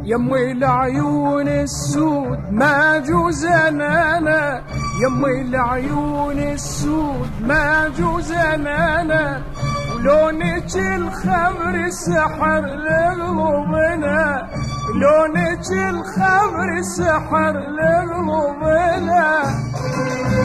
يمي العيون السود ما جوز انا، يمي العيون السود ما جوز انا، ولونك الخمر سحر لقلوبنا، لونك الخمر سحر لقلوبنا.